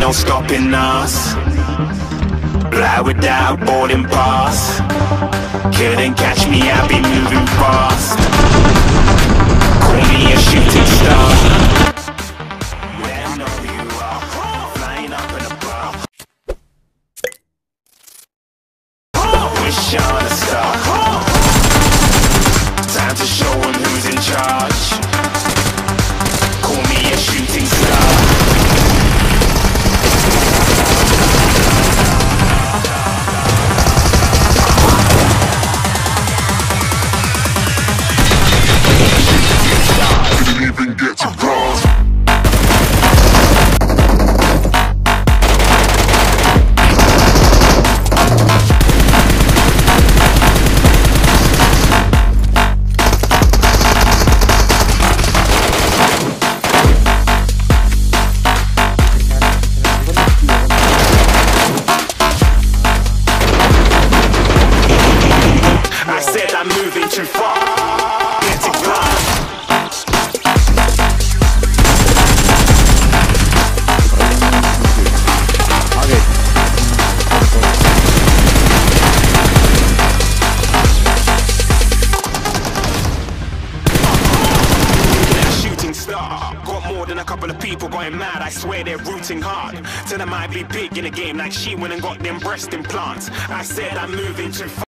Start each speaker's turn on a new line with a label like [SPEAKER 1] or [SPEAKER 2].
[SPEAKER 1] no stopping us. Fly without boarding pass. Couldn't catch me, I'll be moving fast. Call me a shooting star. Where I know you are, flying up in a bar. Wish on a star. Time to show 'em who's in charge. Call me a shooting star. Didn't even get to bronze. I said I'm moving too far. Get it gone. Shooting star. Got more than a couple of people going mad. I swear they're rooting hard. Tell them I might be big in the game like she went and got them breast implants. I said I'm moving too far.